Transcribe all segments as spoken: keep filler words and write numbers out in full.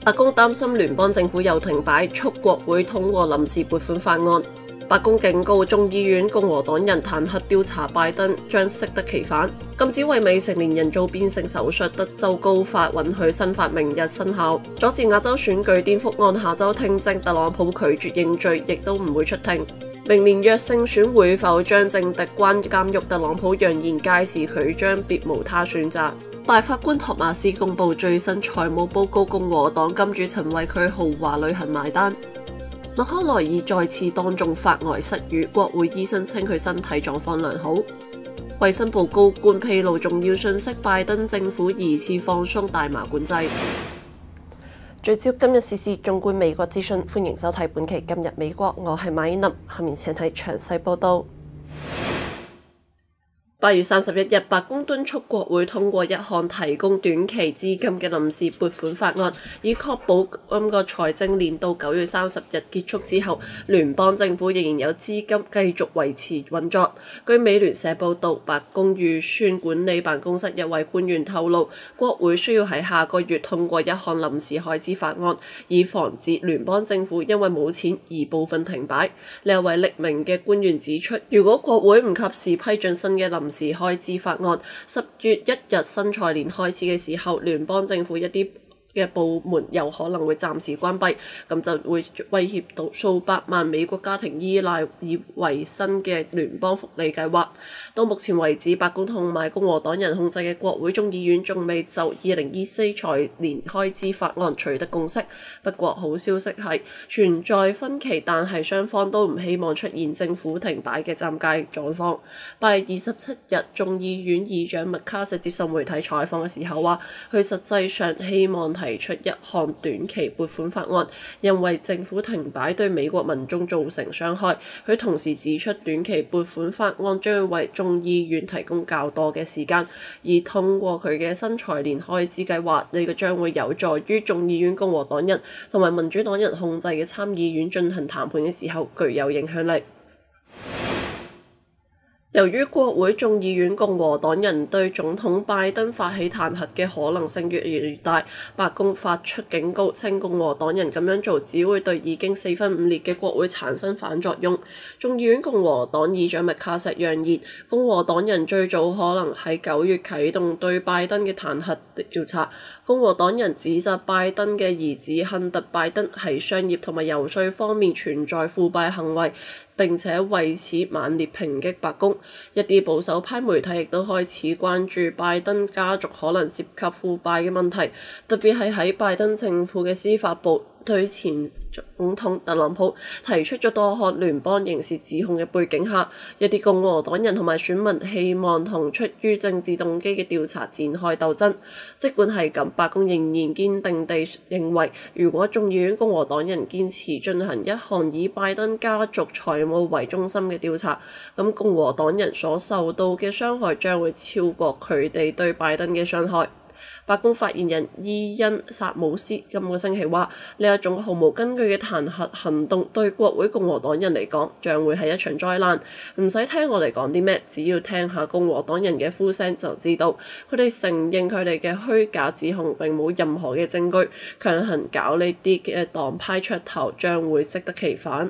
白宮擔心聯邦政府又停擺，促國會通過臨時撥款法案。白宮警告眾議院共和黨人彈劾調查拜登將適得其反，禁止為未成年人做變性手術。德州高法允許新法明日生效。佐治亞州選舉顛覆案下周聽證，特朗普拒絕認罪，亦都唔會出庭。明年若勝選會否將政敵關監獄？特朗普揚言屆時佢將別無他選擇。大法官托馬斯公布最新財務報告，共和黨金主曾為佢豪華旅行埋單。麥康奈爾再次當眾發呆失語，國會醫生稱佢身體狀況良好。衛生部高官披露重要訊息，拜登政府疑似放鬆大麻管制。聚焦今日時事，縱觀美國資訊，歡迎收睇本期今日美國，我係馬欣林，下面請睇詳細報道。八月三十一日，白宮敦促國會通過一項提供短期資金嘅臨時撥款法案，以確保今個財政年度九月三十日結束之後，聯邦政府仍然有資金繼續維持運作。據美聯社報導，白宮預算管理辦公室一位官員透露，國會需要喺下個月通過一項臨時開支法案，以防止聯邦政府因為冇錢而部分停擺。另一位匿名嘅官員指出，如果國會唔及時批准新嘅臨時開支法案，十月一日新財年開始嘅時候，聯邦政府一啲嘅部門有可能會暫時關閉，咁就會威脅到數百萬美國家庭依賴以維生嘅聯邦福利計劃。到目前為止，白宮同埋共和黨人控制嘅國會眾議院仲未就二零二四財年開支法案取得共識。不過好消息係存在分歧，但係雙方都唔希望出現政府停擺嘅尷尬狀況。八月二十七日，眾議院議長麥卡錫接受媒體採訪嘅時候話，佢實際上希望提出一項短期撥款法案，因為政府停擺對美國民眾造成傷害。佢同時指出，短期撥款法案將會為眾議院提供較多嘅時間，而通過佢嘅新財年開支計劃，呢個將會有助於眾議院共和黨人同埋民主黨人控制嘅參議院進行談判嘅時候具有影響力。由於國會眾議院共和黨人對總統拜登發起彈劾嘅可能性越嚟越大，白宮發出警告，稱共和黨人咁樣做只會對已經四分五裂嘅國會產生反作用。眾議院共和黨議長麥卡錫揚言，共和黨人最早可能喺九月啟動對拜登嘅彈劾調查。共和黨人指責拜登嘅兒子亨特拜登喺商業同埋遊說方面存在腐敗行為，並且為此猛烈抨擊白宮。一啲保守派媒體亦都開始關注拜登家族可能涉及腐敗嘅問題，特別係喺拜登政府嘅司法部對前總統特朗普提出咗多項聯邦刑事指控嘅背景下，一啲共和黨人同埋選民希望同出於政治動機嘅調查展開鬥爭。儘管係咁，白宮仍然堅定地認為，如果眾議院共和黨人堅持進行一項以拜登家族財務為中心嘅調查，咁共和黨人所受到嘅傷害將會超過佢哋對拜登嘅傷害。白宮發言人伊恩薩姆斯今個星期話，呢一種毫無根據嘅彈劾行動對國會共和黨人嚟講將會係一場災難。唔使聽我哋講啲咩，只要聽下共和黨人嘅呼聲就知道，佢哋承認佢哋嘅虛假指控並冇任何嘅證據，強行搞呢啲嘅黨派噱頭將會適得其反。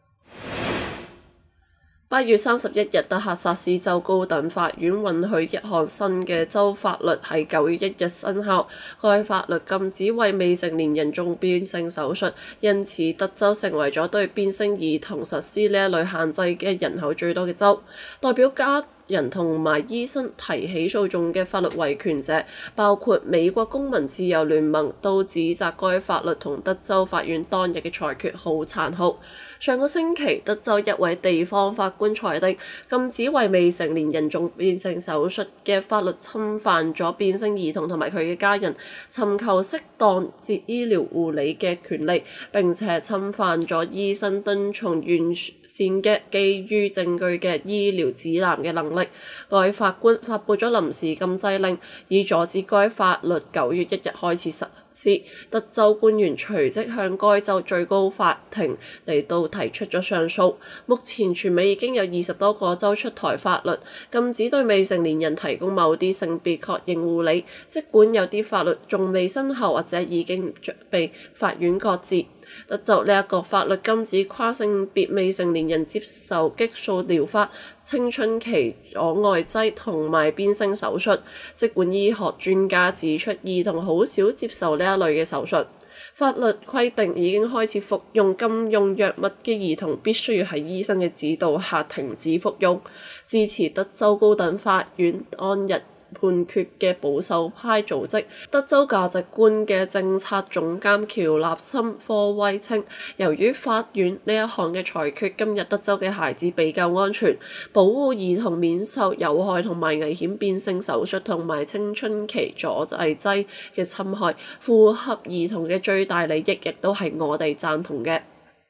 八月三十一日，德克薩斯州高等法院允許一項新嘅州法律喺九月一日生效。該法律禁止為未成年人做變性手術，因此德州成為咗對變性兒童實施呢一類限制嘅人口最多嘅州。代表家人同埋醫生提起訴訟嘅法律維權者，包括美國公民自由聯盟，都指責該法律同德州法院當日嘅裁決好殘酷。上個星期，德州一位地方法官裁定，禁止為未成年人做變性手術嘅法律侵犯咗變性兒童同埋佢嘅家人尋求適當醫療護理嘅權利，並且侵犯咗醫生遵從完善嘅基於證據嘅醫療指南嘅能力。該法官發布咗臨時禁制令，以阻止該法律九月一日開始實施，德州官員隨即向該州最高法庭嚟到提出咗上訴。目前全美已經有二十多個州出台法律，禁止對未成年人提供某啲性別確認護理，即管有啲法律仲未生效或者已經被法院擱置。德州呢一個法律禁止跨性別未成年人接受激素療法、青春期阻礙劑同埋變性手術，即管醫學專家指出兒童好少接受呢一類嘅手術。法律規定已經開始服用禁用藥物嘅兒童必須要喺醫生嘅指導下停止服用。支持德州高等法院當日判決嘅保守派組織德州價值觀嘅政策總監喬納森科威稱，由於法院呢一項嘅裁決，今日德州嘅孩子比較安全，保護兒童免受有害同埋危險變性手術同埋青春期阻礙劑嘅侵害，符合兒童嘅最大利益，亦都係我哋贊同嘅。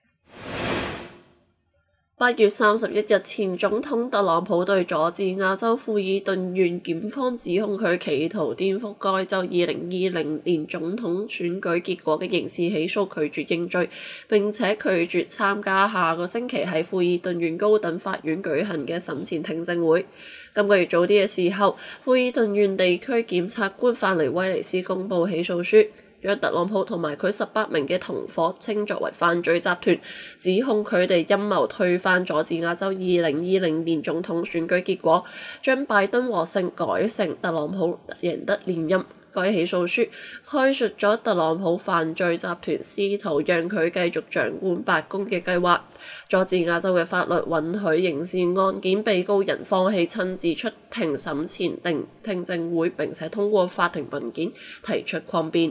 八月三十一日，前總統特朗普對佐治亞州富爾頓縣檢方指控佢企圖顛覆該州二零二零年總統選舉結果嘅刑事起訴拒絕認罪，並且拒絕參加下個星期喺富爾頓縣高等法院舉行嘅審前聽證會。今個月早啲嘅時候，富爾頓縣地區檢察官范尼威尼斯公佈起訴書，將特朗普同埋佢十八名嘅同夥稱作為犯罪集團，指控佢哋陰謀推翻佐治亞州二零二零年總統選舉結果，將拜登獲勝改成特朗普贏得連任。該起訴書開述咗特朗普犯罪集團試圖讓佢繼續掌管白宮嘅計劃。佐治亞州嘅法律允許刑事案件被告人放棄親自出庭審前定聽證會，並且通過法庭文件提出抗辯。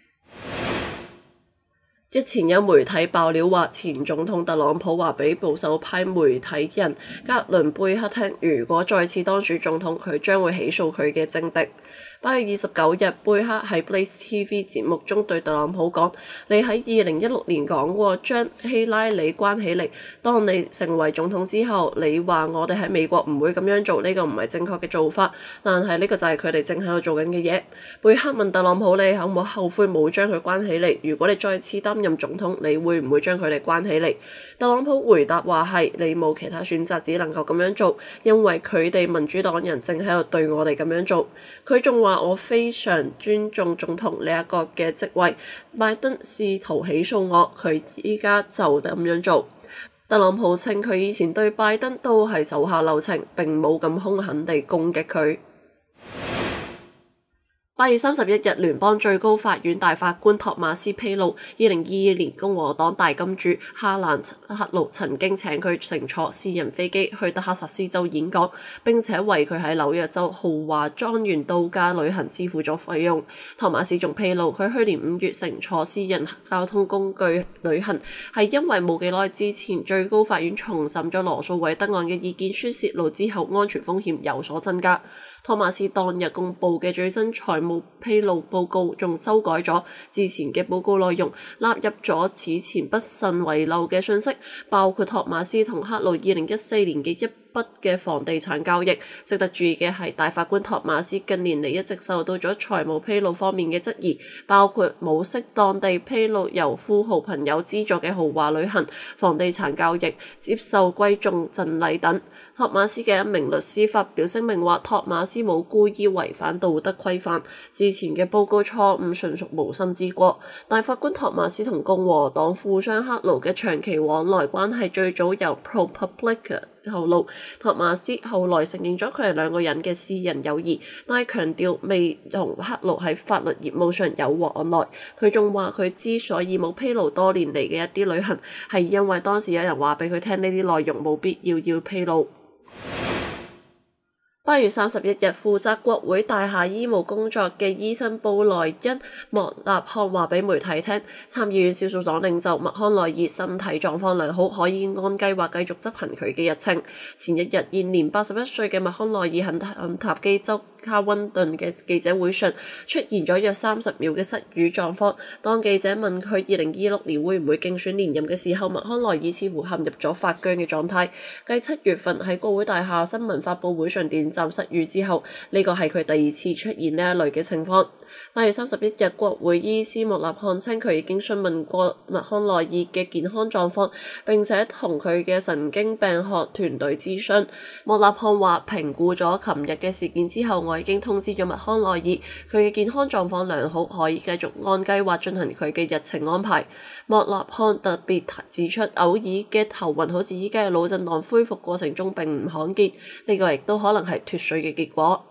日前有媒體爆料話，前總統特朗普話俾保守派媒體人格倫貝克聽，如果再次當選總統，佢將會起訴佢嘅政敵。八月二十九日，貝克喺 Blaze T V 節目中對特朗普講：你喺二零一六年講過將希拉里關起嚟，當你成為總統之後，你話我哋喺美國唔會咁樣做，呢個唔係正確嘅做法，但係呢個就係佢哋正喺度做緊嘅嘢。貝克問特朗普：你有冇後悔冇將佢關起嚟？如果你再次擔任總統，你會唔會將佢哋關起嚟？特朗普回答話係：你冇其他選擇，只能夠咁樣做，因為佢哋民主黨人正喺度對我哋咁樣做。佢仲話：我非常尊重總統呢一個嘅職位，拜登試圖起訴我，佢依家就咁樣做。特朗普稱佢以前對拜登都係手下留情，並冇咁兇狠地攻擊佢。八月三十一日，聯邦最高法院大法官托馬斯披露，二零二二年共和黨大金主哈蘭克魯曾經請佢乘坐私人飛機去德克薩斯州演講，並且為佢喺紐約州豪華莊園度假旅行支付咗費用。托馬斯仲披露，佢去年五月乘坐私人交通工具旅行，係因為冇幾耐之前最高法院重審咗羅訴韋德案嘅意見書泄露之後，安全風險有所增加。托馬斯當日公佈嘅最新財務披露報告仲修改咗之前嘅報告內容，納入咗此前不慎遺漏嘅信息，包括托馬斯同克魯二零一四年嘅一筆嘅房地產交易。值得注意嘅係，大法官托馬斯近年嚟一直受到咗財務披露方面嘅質疑，包括冇適當地披露由富豪朋友資助嘅豪華旅行、房地產交易、接受貴重贈禮等。托馬斯嘅一名律師發表聲明話，托馬斯冇故意違反道德規範，之前嘅報告錯誤純屬無心之過。大法官托馬斯同共和黨富商克魯嘅長期往來關係最早由 ProPublica 透露，托馬斯後來承認咗佢哋兩個人嘅私人友誼，但係強調未同克魯喺法律業務上有往來。佢仲話佢之所以冇披露多年嚟嘅一啲旅行，係因為當時有人話俾佢聽呢啲內容冇必要要披露。八月三十一日，負責國會大廈醫務工作嘅醫生布萊恩莫納漢話俾媒體聽，參議院少數黨領袖麥康奈爾身體狀況良好，可以按計劃繼續執行佢嘅日程。前一日，現年八十一歲嘅麥康奈爾喺肯塔基州卡溫頓嘅記者會上出現咗約三十秒嘅失語狀況。當記者問佢二零二六年會唔會競選連任嘅時候，麥康奈爾似乎陷入咗發僵嘅狀態。繼七月份喺國會大廈新聞發佈會上短暫失語之後，呢個係佢第二次出現呢一類嘅情況。八月三十一日，國會醫師莫納漢稱佢已經詢問過麥康奈爾嘅健康狀況，並且同佢嘅神經病學團隊諮詢。莫納漢話：評估咗琴日嘅事件之後，我已經通知咗麥康奈爾，佢嘅健康狀況良好，可以繼續按計劃進行佢嘅日程安排。莫納漢特別指出，偶爾嘅頭暈好似依家嘅腦震盪恢復過程中並唔罕見，呢、這個亦都可能係脫水嘅結果。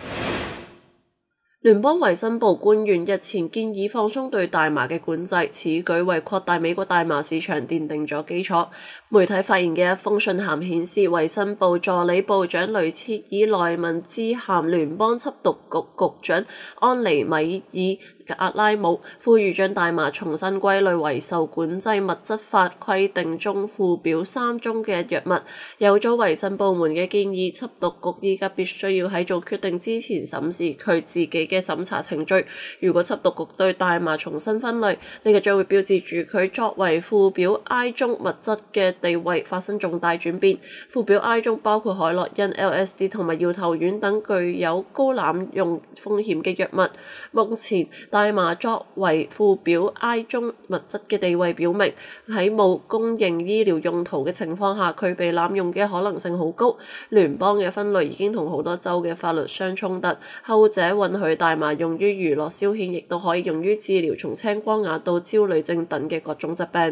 聯邦衛生部官員日前建議放鬆對大麻嘅管制，此舉為擴大美國大麻市場奠定咗基礎。媒體發現嘅一封信函顯示，衛生部助理部長雷切爾內文致函聯邦緝毒局局長安妮米爾格拉姆，呼籲將大麻重新歸類為受管制物質法規定中附表三中嘅藥物。有咗衛生部門嘅建議，緝毒局依家必須要喺做決定之前審視佢自己嘅審查程序。如果緝毒局對大麻重新分類，呢、這個將會標誌住佢作為附表 I 中物質嘅地位發生重大轉變。附表 I 中包括海洛因、L S D 同埋搖頭丸等具有高濫用風險嘅藥物。目前大麻作為附表 I 中物質嘅地位表明，喺冇公認醫療用途嘅情況下，佢被濫用嘅可能性好高。聯邦嘅分類已經同好多州嘅法律相衝突，後者允許大麻用於娛樂消遣，亦都可以用於治療從青光眼到焦慮症等嘅各種疾病。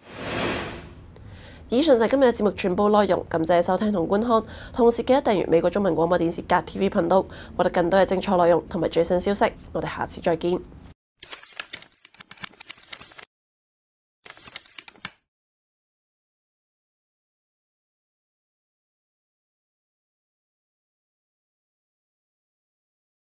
以上就係今日嘅節目全部內容，感謝收聽同觀看，同時記得訂閱美國中文廣播電視甲 T V 頻道，獲得更多嘅精彩內容同埋最新消息。我哋下次再見。